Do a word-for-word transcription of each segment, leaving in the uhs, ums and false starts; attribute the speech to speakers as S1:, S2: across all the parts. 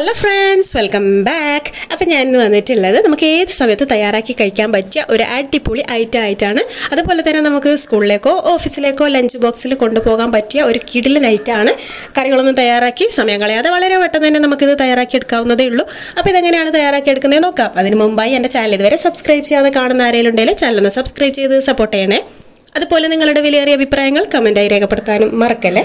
S1: Hello friends, welcome back. അപ്പോൾ ഞാൻ ഇന്ന് വന്നിട്ടുള്ളത് നമുക്ക് ഏത് സമയത്ത് തയ്യാറാക്കി കഴിക്കാൻ പറ്റിയ ഒരു അടിപൊളി ഐറ്റം ആയിട്ടാണ്. അതുപോലെ തന്നെ നമുക്ക് സ്കൂളിലേക്കോ ഓഫീസിലേക്കോ ലഞ്ച് ബോക്സിൽ കൊണ്ടുപോകാൻ പറ്റിയ ഒരു കിടിലൻ ഐറ്റമാണ്. കറികളൊന്നും തയ്യാറാക്കി സമയം കളയാതെ വളരെ പെട്ടെന്ന് തന്നെ നമുക്കിത് തയ്യാറാക്കി എടുക്കാവുന്നതേ ഉള്ളൂ. അപ്പോൾ ഇതെങ്ങനെയാണ് തയ്യാറാക്കി എടുക്കുന്നത് നോക്കാം. അതിന് മുമ്പായി എൻ്റെ ചാനൽ ഇതുവരെ സബ്സ്ക്രൈബ് ചെയ്യാതെ കാണുന്ന ആരെങ്കിലും ഉണ്ടെങ്കിൽ ചാനൽ ഒന്ന് സബ്സ്ക്രൈബ് ചെയ്ത് സപ്പോർട്ട് ചെയ്യണേ. അതുപോലെ നിങ്ങളുടെ വിലയേറിയ അഭിപ്രായങ്ങൾ കമൻറ്റായി രേഖപ്പെടുത്താനും മറക്കല്ലേ.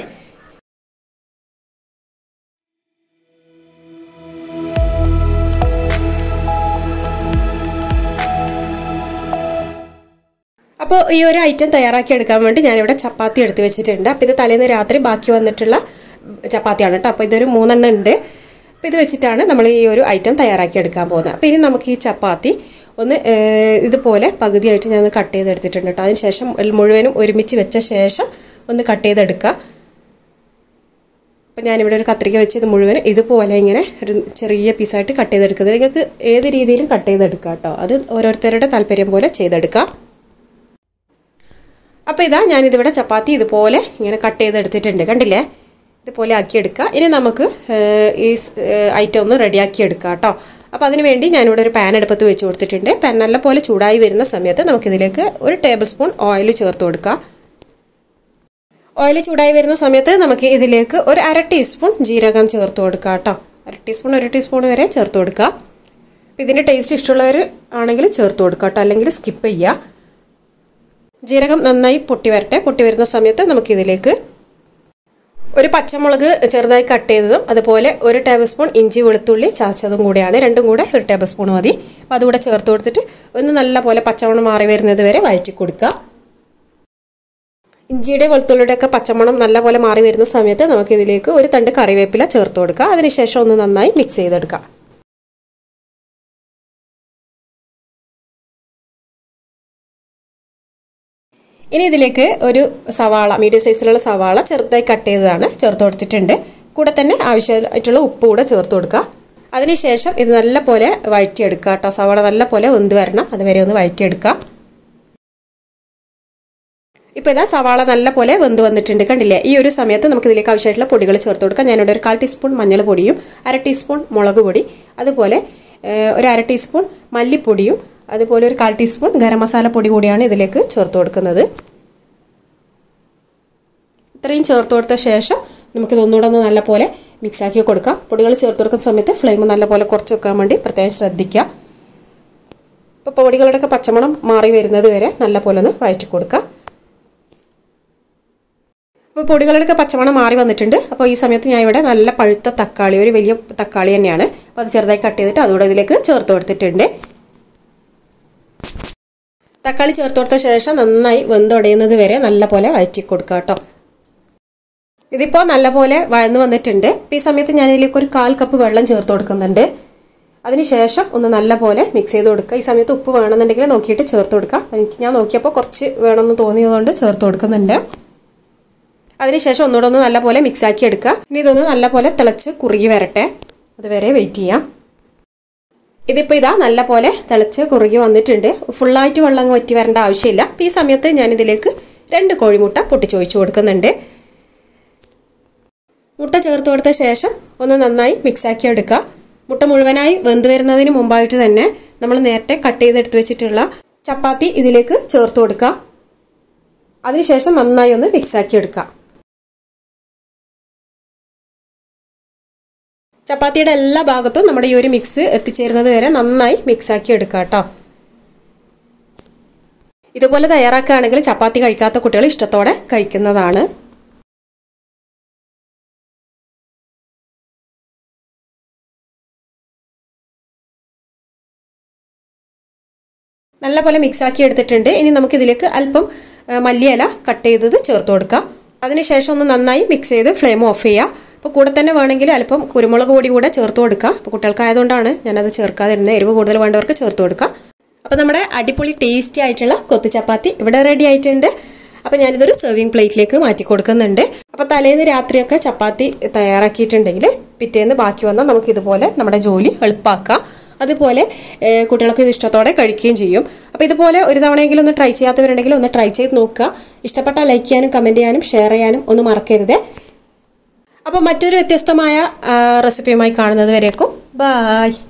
S1: അപ്പോൾ ഈ ഒരു ഐറ്റം തയ്യാറാക്കി എടുക്കാൻ വേണ്ടി ഞാനിവിടെ ചപ്പാത്തി എടുത്ത് വെച്ചിട്ടുണ്ട്. അപ്പോൾ ഇത് തലേന്ന് രാത്രി ബാക്കി വന്നിട്ടുള്ള ചപ്പാത്തിയാണ് കേട്ടോ. അപ്പോൾ ഇതൊരു മൂന്നെണ്ണം ഉണ്ട്. അപ്പോൾ ഇത് വെച്ചിട്ടാണ് നമ്മൾ ഈ ഒരു ഐറ്റം തയ്യാറാക്കി എടുക്കാൻ പോകുന്നത്. അപ്പോൾ ഇനി നമുക്ക് ഈ ചപ്പാത്തി ഒന്ന് ഇതുപോലെ പകുതിയായിട്ട് ഞാൻ ഒന്ന് കട്ട് ചെയ്തെടുത്തിട്ടുണ്ട് കേട്ടോ. അതിന് ശേഷം മുഴുവനും ഒരുമിച്ച് വെച്ച ശേഷം ഒന്ന് കട്ട് ചെയ്തെടുക്കുക. അപ്പോൾ ഞാനിവിടെ ഒരു കത്രിക വെച്ച് ഇത് മുഴുവൻ ഇതുപോലെ ഇങ്ങനെ ഒരു ചെറിയ പീസായിട്ട് കട്ട് ചെയ്തെടുക്കുന്നത്. നിങ്ങൾക്ക് ഏത് രീതിയിലും കട്ട് ചെയ്തെടുക്കാം കേട്ടോ. അത് ഓരോരുത്തരുടെ താല്പര്യം പോലെ ചെയ്തെടുക്കാം. അപ്പോൾ ഇതാ ഞാനിതിവിടെ ചപ്പാത്തി ഇതുപോലെ ഇങ്ങനെ കട്ട് ചെയ്തെടുത്തിട്ടുണ്ട്, കണ്ടില്ലേ? ഇതുപോലെ ആക്കിയെടുക്കുക. ഇനി നമുക്ക് ഈ ഐറ്റം ഒന്ന് റെഡിയാക്കി എടുക്കാം കേട്ടോ. അപ്പോൾ അതിന് വേണ്ടി ഞാനിവിടെ ഒരു പാൻ അടുപ്പത്ത് വെച്ച് കൊടുത്തിട്ടുണ്ട്. പാൻ നല്ലപോലെ ചൂടായി വരുന്ന സമയത്ത് നമുക്കിതിലേക്ക് ഒരു ടേബിൾ സ്പൂൺ ഓയിൽ ചേർത്ത് കൊടുക്കാം. ഓയിൽ ചൂടായി വരുന്ന സമയത്ത് നമുക്ക് ഇതിലേക്ക് ഒരു അര ടീസ്പൂൺ ജീരകം ചേർത്ത് കൊടുക്കാം കേട്ടോ. അര ടീസ്പൂൺ ഒരു ടീസ്പൂൺ വരെ ചേർത്ത് കൊടുക്കുക. അപ്പോൾ ഇതിൻ്റെ ടേസ്റ്റ് ഇഷ്ടമുള്ളവർ ആണെങ്കിൽ ചേർത്ത് കൊടുക്കാം കേട്ടോ, അല്ലെങ്കിൽ സ്കിപ്പ് ചെയ്യുക. ജീരകം നന്നായി പൊട്ടി വരട്ടെ. പൊട്ടി വരുന്ന സമയത്ത് നമുക്കിതിലേക്ക് ഒരു പച്ചമുളക് ചെറുതായി കട്ട് ചെയ്തതും അതുപോലെ ഒരു ടേബിൾ സ്പൂൺ ഇഞ്ചി വെളുത്തുള്ളി ചതച്ചതും കൂടെയാണ്. രണ്ടും കൂടെ ഒരു ടേബിൾ സ്പൂൺ മതി. അപ്പോൾ അതുകൂടെ ചേർത്ത് കൊടുത്തിട്ട് ഒന്ന് നല്ല പോലെ പച്ചമണം മാറി വരുന്നത് വരെ വഴറ്റി കൊടുക്കുക. ഇഞ്ചിയുടെ വെളുത്തുള്ളിയുടെ ഒക്കെ പച്ചമണം നല്ല പോലെ മാറി വരുന്ന സമയത്ത് നമുക്കിതിലേക്ക് ഒരു തണ്ട് കറിവേപ്പില ചേർത്ത് കൊടുക്കുക. അതിനുശേഷം ഒന്ന് നന്നായി മിക്സ് ചെയ്തെടുക്കുക. ഇനി ഇതിലേക്ക് ഒരു സവാള, മീഡിയം സൈസിലുള്ള സവാള ചെറുതായി കട്ട് ചെയ്തതാണ് ചേർത്ത് കൊടുത്തിട്ടുണ്ട്. കൂടെ തന്നെ ആവശ്യമായിട്ടുള്ള ഉപ്പ് കൂടെ ചേർത്ത് കൊടുക്കുക. അതിനുശേഷം ഇത് നല്ല പോലെ വഴറ്റിയെടുക്കുക കേട്ടോ. സവാള നല്ല പോലെ വെന്ത് വരണം, അതുവരെ ഒന്ന് വഴറ്റിയെടുക്കുക. ഇപ്പോൾ ഇതാ സവാള നല്ല പോലെ വെന്ത് വന്നിട്ടുണ്ട്, കണ്ടില്ലേ? ഈ ഒരു സമയത്ത് നമുക്ക് ഇതിലേക്ക് ആവശ്യമായിട്ടുള്ള പൊടികൾ ചേർത്ത് കൊടുക്കാം. ഞാനിവിടെ ഒരു കാൽ ടീസ്പൂൺ മഞ്ഞൾ പൊടിയും അര ടീസ്പൂൺ മുളക് പൊടി, അതുപോലെ ഒരു അര ടീസ്പൂൺ മല്ലിപ്പൊടിയും അതുപോലെ ഒരു കാൽ ടീസ്പൂൺ ഗരം മസാല പൊടി കൂടിയാണ് ഇതിലേക്ക് ചേർത്ത് കൊടുക്കുന്നത്. ഇത്രയും ചേർത്ത് കൊടുത്ത ശേഷം നമുക്കിത് ഒന്നുകൂടെ ഒന്ന് നല്ല പോലെ മിക്സാക്കി കൊടുക്കാം. പൊടികൾ ചേർത്ത് കൊടുക്കുന്ന സമയത്ത് ഫ്ലെയിം നല്ല പോലെ കുറച്ച് വെക്കാൻ വേണ്ടി പ്രത്യേകം ശ്രദ്ധിക്കുക. ഇപ്പോൾ പൊടികളുടെയൊക്കെ പച്ചമണം മാറി വരുന്നത് വരെ നല്ല പോലെ ഒന്ന് വഴറ്റി കൊടുക്കുക. അപ്പോൾ പൊടികളുടെയൊക്കെ പച്ചമണം മാറി വന്നിട്ടുണ്ട്. അപ്പോൾ ഈ സമയത്ത് ഞാൻ ഇവിടെ നല്ല പഴുത്ത തക്കാളി, ഒരു വലിയ തക്കാളി തന്നെയാണ്, അപ്പോൾ അത് ചെറുതായി കട്ട് ചെയ്തിട്ട് അതുകൂടെ ഇതിലേക്ക് ചേർത്ത് കൊടുത്തിട്ടുണ്ട്. തക്കാളി ചേർത്ത് കൊടുത്ത ശേഷം നന്നായി വെന്തുടയുന്നത് വരെ നല്ല പോലെ വഴറ്റി കൊടുക്കുക കേട്ടോ. ഇതിപ്പോൾ നല്ല പോലെ വഴന്ന് വന്നിട്ടുണ്ട്. ഈ സമയത്ത് ഞാൻ ഇതിലേക്ക് ഒരു കാൽ കപ്പ് വെള്ളം ചേർത്ത് കൊടുക്കുന്നുണ്ട്. അതിനുശേഷം ഒന്ന് നല്ല പോലെ മിക്സ് ചെയ്ത് കൊടുക്കുക. ഈ സമയത്ത് ഉപ്പ് വേണമെന്നുണ്ടെങ്കിൽ നോക്കിയിട്ട് ചേർത്ത് കൊടുക്കുക. എനിക്ക് ഞാൻ നോക്കിയപ്പോൾ കുറച്ച് വേണമെന്ന് തോന്നിയതുകൊണ്ട് ചേർത്ത് കൊടുക്കുന്നുണ്ട്. അതിനുശേഷം ഒന്നുകൂടെ ഒന്ന് നല്ല പോലെ മിക്സാക്കി എടുക്കുക. ഇനി ഇതൊന്ന് നല്ല പോലെ തിളച്ച് കുറുകി വരട്ടെ, അതുവരെ വെയിറ്റ് ചെയ്യാം. ഇതിപ്പോൾ ഇതാ നല്ല പോലെ തിളച്ച് കുറുകി വന്നിട്ടുണ്ട്. ഫുള്ളായിട്ട് വെള്ളം വറ്റി വരേണ്ട ആവശ്യമില്ല. അപ്പോൾ ഈ സമയത്ത് ഞാനിതിലേക്ക് രണ്ട് കോഴിമുട്ട പൊട്ടിച്ചൊഴിച്ച് കൊടുക്കുന്നുണ്ട്. മുട്ട ചേർത്ത് കൊടുത്ത ശേഷം ഒന്ന് നന്നായി മിക്സാക്കി എടുക്കുക. മുട്ട മുഴുവനായി വെന്ത് വരുന്നതിന് മുമ്പായിട്ട് തന്നെ നമ്മൾ നേരത്തെ കട്ട് ചെയ്തെടുത്ത് വെച്ചിട്ടുള്ള ചപ്പാത്തി ഇതിലേക്ക് ചേർത്ത് കൊടുക്കുക. അതിനുശേഷം നന്നായി ഒന്ന് മിക്സാക്കി എടുക്കുക. ചപ്പാത്തിയുടെ എല്ലാ ഭാഗത്തും നമ്മുടെ ഈ ഒരു മിക്സ് എത്തിച്ചേരുന്നത് വരെ നന്നായി മിക്സാക്കി എടുക്കുക കേട്ടോ. ഇതുപോലെ തയ്യാറാക്കുകയാണെങ്കിൽ ചപ്പാത്തി കഴിക്കാത്ത കുട്ടികൾ ഇഷ്ടത്തോടെ കഴിക്കുന്നതാണ്. നല്ല പോലെ മിക്സാക്കി എടുത്തിട്ടുണ്ട്. ഇനി നമുക്കിതിലേക്ക് അല്പം മല്ലിയില കട്ട് ചെയ്തത് ചേർത്ത് കൊടുക്കാം. അതിനുശേഷം ഒന്ന് നന്നായി മിക്സ് ചെയ്ത് ഫ്ലെയിം ഓഫ് ചെയ്യുക. അപ്പോൾ കൂടെ തന്നെ വേണമെങ്കിൽ അല്പം കുരുമുളക് പൊടി കൂടെ ചേർത്ത് കൊടുക്കുക. അപ്പോൾ കുട്ടികൾക്കായതുകൊണ്ടാണ് ഞാനത് ചേർക്കാതിരുന്നത്. എരിവ് കൂടുതൽ വേണ്ടവർക്ക് ചേർത്ത് കൊടുക്കുക. അപ്പോൾ നമ്മുടെ അടിപൊളി ടേസ്റ്റി ആയിട്ടുള്ള കൊത്തു ചപ്പാത്തി ഇവിടെ റെഡി ആയിട്ടുണ്ട്. അപ്പോൾ ഞാനിതൊരു സെർവിങ് പ്ലേറ്റിലേക്ക് മാറ്റി കൊടുക്കുന്നുണ്ട്. അപ്പോൾ തലേന്ന് രാത്രിയൊക്കെ ചപ്പാത്തി തയ്യാറാക്കിയിട്ടുണ്ടെങ്കിൽ പിറ്റേന്ന് ബാക്കി വന്നാൽ നമുക്കിതുപോലെ നമ്മുടെ ജോലി എളുപ്പമാക്കാം. അതുപോലെ കുട്ടികൾക്ക് ഇത് ഇഷ്ടത്തോടെ കഴിക്കുകയും ചെയ്യും. അപ്പോൾ ഇതുപോലെ ഒരു തവണയെങ്കിലും ഒന്ന് ട്രൈ ചെയ്യാത്തവരുണ്ടെങ്കിൽ ഒന്ന് ട്രൈ ചെയ്ത് നോക്കുക. ഇഷ്ടപ്പെട്ടാൽ ലൈക്ക് ചെയ്യാനും കമൻറ്റ് ചെയ്യാനും ഷെയർ ചെയ്യാനും ഒന്നും മറക്കരുത്. അപ്പോൾ മറ്റൊരു വ്യത്യസ്തമായ റെസിപ്പിയുമായി കാണുന്നത് വരേക്കും ബൈ.